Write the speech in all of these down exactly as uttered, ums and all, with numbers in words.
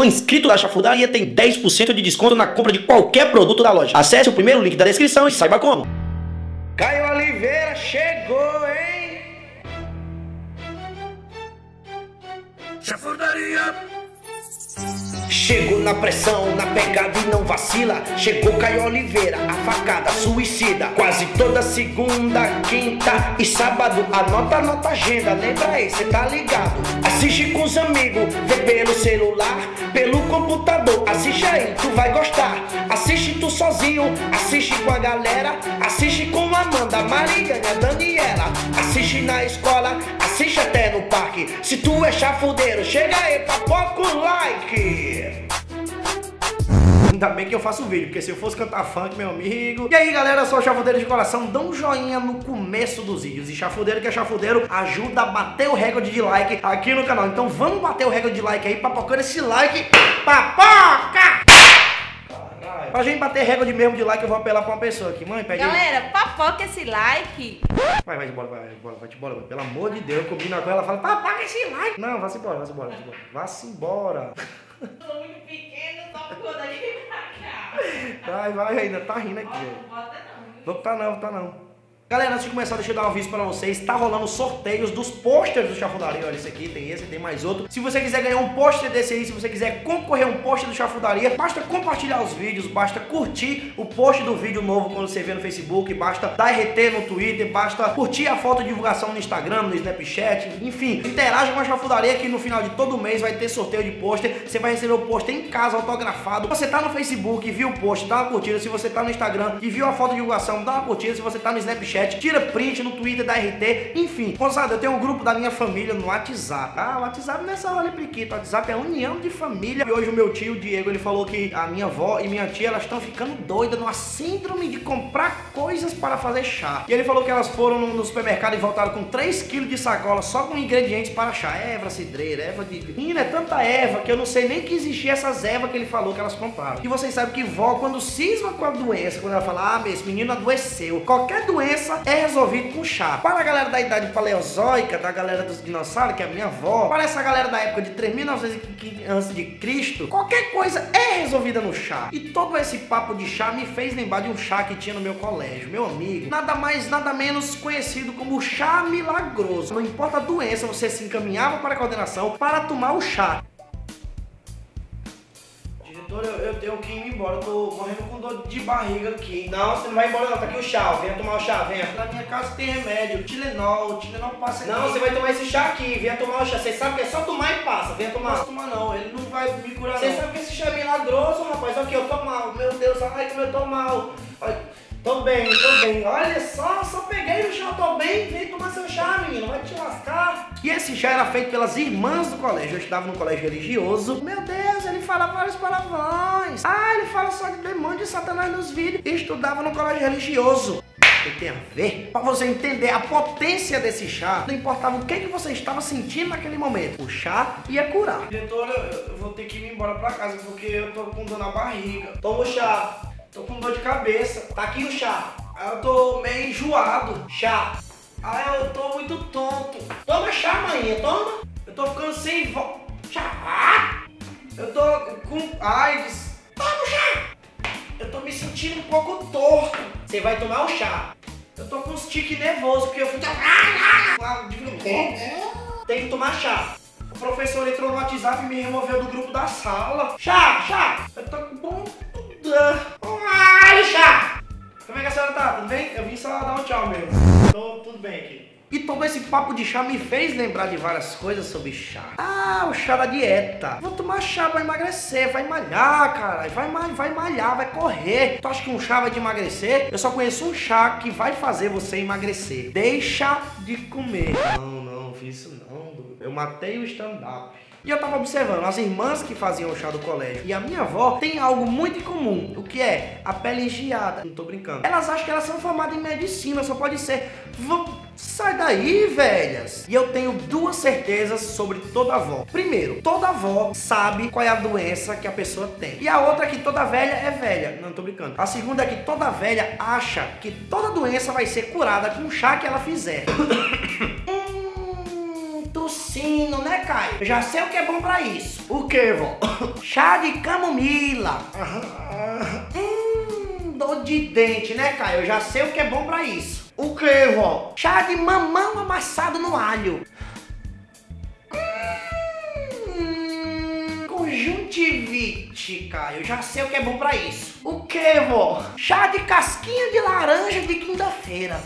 inscrito da Chafudaria tem dez por cento de desconto na compra de qualquer produto da loja. Acesse o primeiro link da descrição e saiba como. Caio Oliveira chegou, hein? Chafudaria. Chegou na pressão, na pegada e não vacila. Chegou Caio Oliveira, a facada suicida. Quase toda segunda, quinta e sábado. Anota, anota a agenda, lembra aí, cê tá ligado. Assiste com os amigos, vê pelo celular, pelo computador. Assiste aí, tu vai gostar. Assiste tu sozinho, assiste com a galera. Assiste com Amanda, Maringana, Daniela. Assiste na escola, assiste até no parque. Se tu é chafudeiro, chega aí, papoca com like. Ainda bem que eu faço vídeo, porque se eu fosse cantar funk, meu amigo... E aí, galera, eu sou o Chafudeiro de coração. Dá um joinha no começo dos vídeos. E chafudeiro que é chafudeiro ajuda a bater o recorde de like aqui no canal. Então vamos bater o recorde de like aí, papocando esse like. Papoca! Caralho. Pra gente bater recorde mesmo de like, eu vou apelar pra uma pessoa aqui. Mãe, pede... Galera, papoca esse like. Vai, vai embora, vai, vai embora, vai embora. Pelo amor de Deus, eu combino com ela, ela fala, papoca esse like. Não, vá-se embora, vá-se embora, vá-se embora. Vá-se embora. Eu sou muito pequeno, só por daqui pra cá. Vai, vai, ainda tá rindo aqui. Não bota não. Não tá não, tá não. Galera, antes de começar, deixa eu dar um aviso pra vocês. Tá rolando sorteios dos posters do Chafudaria. Olha, esse aqui, tem esse, tem mais outro. Se você quiser ganhar um pôster desse aí, se você quiser concorrer a um pôster do Chafudaria, basta compartilhar os vídeos, basta curtir o post do vídeo novo quando você vê no Facebook, basta dar R T no Twitter, basta curtir a foto de divulgação no Instagram, no Snapchat, enfim. Interaja com a Chafudaria que no final de todo mês vai ter sorteio de pôster. Você vai receber o pôster em casa, autografado. Se você tá no Facebook e viu o post, dá uma curtida. Se você tá no Instagram e viu a foto de divulgação, dá uma curtida. Se você tá no Snapchat, tira print no Twitter da R T, enfim. Moçada, eu tenho um grupo da minha família no WhatsApp. Ah, o WhatsApp não é só olha priquito, o WhatsApp é união de família. E hoje o meu tio, o Diego, ele falou que a minha avó e minha tia, elas estão ficando doidas numa síndrome de comprar coisas para fazer chá. E ele falou que elas foram no, no supermercado e voltaram com três quilos de sacola só com ingredientes para chá. Erva cidreira, erva de... Menina, é tanta erva que eu não sei nem que existia essas ervas que ele falou que elas compraram. E vocês sabem que vó, quando cisma com a doença, quando ela fala, ah, esse menino adoeceu, qualquer doença é resolvido com chá. Para a galera da idade paleozoica, da galera dos dinossauros, que é a minha avó, para essa galera da época de três mil e novecentos antes de Cristo, qualquer coisa é resolvida no chá. E todo esse papo de chá me fez lembrar de um chá que tinha no meu colégio. Meu amigo, nada mais, nada menos conhecido como chá milagroso. Não importa a doença, você se encaminhava para a coordenação para tomar o chá. Eu, eu tenho que ir embora, eu tô morrendo com dor de barriga aqui. Não, você não vai embora não, tá aqui o chá, ó. Venha tomar o chá, venha. Na minha casa tem remédio, Tilenol, Tilenol passa aqui. Não, você vai tomar esse chá aqui, venha tomar o chá. Você sabe que é só tomar e passa, venha tomar. Não posso tomar não, ele não vai me curar. Você sabe que esse chá é milagroso, rapaz. Aqui, eu tô mal, meu Deus, ai como eu tô mal. Ai, tô bem, tô bem. Olha só, só peguei o chá, tô bem. Vem tomar seu chá, menino, vai te lascar. E esse chá era feito pelas irmãs do colégio. Eu estudava no colégio religioso. Meu Deus, ele fala vários palavrões. Ah, ele fala só de demônio de Satanás nos vídeos. E estudava no colégio religioso. O que tem a ver? Pra você entender a potência desse chá, não importava o que, que você estava sentindo naquele momento. O chá ia curar. Diretor, eu vou ter que ir embora pra casa porque eu tô com dor na barriga. Toma o chá. Tô com dor de cabeça. Tá aqui o chá. Eu tô meio enjoado. Chá. Ah, eu tô muito tonto. Toma chá, maninha, toma. Eu tô ficando sem voz. Chá. Eu tô com AIDS. Toma chá. Eu tô me sentindo um pouco torto. Você vai tomar o chá. Eu tô com uns tiques nervosos porque eu fui... Tem que tomar chá. O professor entrou no WhatsApp e me removeu do grupo da sala. Chá, chá. Eu tô com bom... Ai, chá. Como é que a senhora tá? Tudo bem? Eu vim só dar um tchau mesmo. Tô tudo bem aqui. E todo esse papo de chá me fez lembrar de várias coisas sobre chá. Ah, o chá da dieta. Vou tomar chá pra emagrecer. Vai malhar, cara. Vai, vai malhar, vai correr. Tu acha que um chá vai te emagrecer? Eu só conheço um chá que vai fazer você emagrecer. Deixa de comer. Não, não, fiz isso não. Eu matei o stand-up. E eu tava observando as irmãs que faziam o chá do colégio e a minha avó tem algo muito em comum. O que é? A pele engiada. Não tô brincando. Elas acham que elas são formadas em medicina, só pode ser. Sai daí, velhas. E eu tenho duas certezas sobre toda avó. Primeiro, toda avó sabe qual é a doença que a pessoa tem. E a outra é que toda velha é velha. Não tô brincando. A segunda é que toda velha acha que toda doença vai ser curada com o chá que ela fizer. hum, tossi. sino, né, Caio? Eu já sei o que é bom pra isso. O que, vó? Chá de camomila. Hum, dor de dente, né, Caio? Eu já sei o que é bom pra isso. O que, vó? Chá de mamão amassado no alho. Hum, conjuntivite, Caio. Eu já sei o que é bom pra isso. O que, vó? Chá de casquinha de laranja de quinta-feira.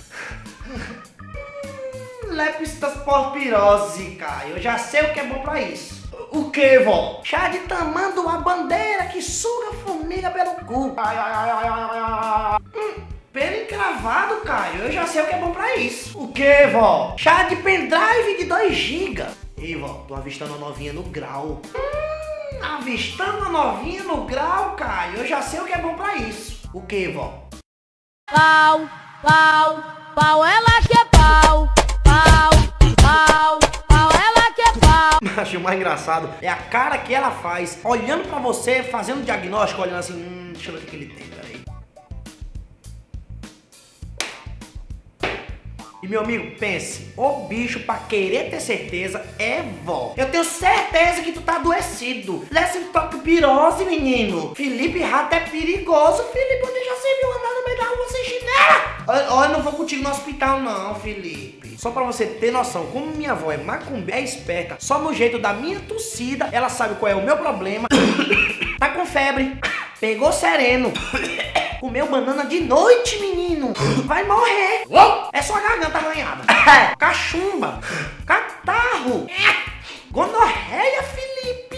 Leptospirose, Caio. Eu já sei o que é bom pra isso. O que, vó? Chá de tamanduá bandeira que suga a formiga pelo cu. Ai, ai, ai, ai, ai, ai. Hum, pelo encravado, Caio. Eu já sei o que é bom pra isso. O que, vó? Chá de pendrive de dois gigas. Ei, vó, tô avistando a novinha no grau. Hum, avistando a novinha no grau, Caio. Eu já sei o que é bom pra isso. O que, vó? Pau, pau, pau, ela que é pau. Pau, pau, pau, ela que é pau. Acho mais engraçado é a cara que ela faz olhando pra você, fazendo o diagnóstico, olhando assim, hum, deixa eu ver o que ele tem, peraí. E meu amigo, pense, o bicho pra querer ter certeza é vó. Eu tenho certeza que tu tá adoecido. Leptospirose, menino. Felipe Rato é perigoso, Felipe. Onde já se viu andar no meio da rua sem chinela? Olha, eu não vou contigo no hospital não, Felipe. Só pra você ter noção, como minha avó é macumbeira, é esperta, só no jeito da minha tossida, ela sabe qual é o meu problema. Tá com febre, pegou sereno, comeu banana de noite, menino. Vai morrer. É só a garganta arranhada. Cachumba, catarro, gonorreia, Felipe.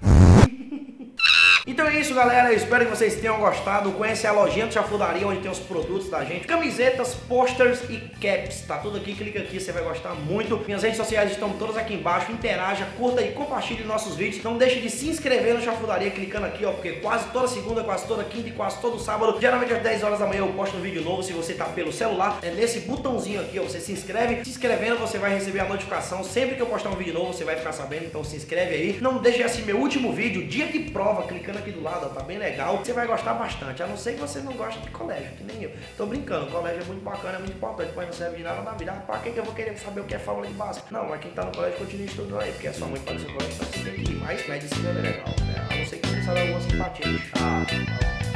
Então é isso, galera. Eu espero que vocês tenham gostado. Conhece a lojinha do Chafudaria, onde tem os produtos da gente. Camisetas, posters e caps. Tá tudo aqui, clica aqui, você vai gostar muito. Minhas redes sociais estão todas aqui embaixo. Interaja, curta e compartilhe nossos vídeos. Não deixe de se inscrever no Chafudaria clicando aqui, ó. Porque quase toda segunda, quase toda quinta e quase todo sábado, geralmente às dez horas da manhã, eu posto um vídeo novo. Se você tá pelo celular, é nesse botãozinho aqui, ó. Você se inscreve. Se inscrevendo, você vai receber a notificação. Sempre que eu postar um vídeo novo, você vai ficar sabendo. Então se inscreve aí. Não deixe de assistir meu último vídeo, dia de prova, clicando aqui do lado, ó, tá bem legal. Você vai gostar bastante, a não ser que você não goste de colégio, que nem eu. Tô brincando, colégio é muito bacana, é muito importante, mas não serve de nada na vida. Ah, pra que que eu vou querer saber o que é fórmula de básica? Não, mas quem tá no colégio continua estudando aí, porque a sua mãe para o seu colégio, então você tem que ir. Mas medicina é legal, né? A não ser que você saiba alguma simpatia. Tchau.